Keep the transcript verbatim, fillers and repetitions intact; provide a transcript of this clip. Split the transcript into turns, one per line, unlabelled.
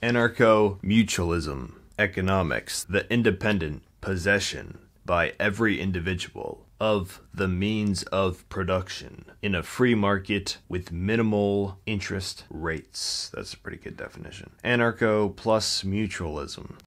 Anarcho-mutualism. Economics, the independent possession by every individual of the means of production in a free market with minimal interest rates. That's a pretty good definition. Anarcho plus mutualism.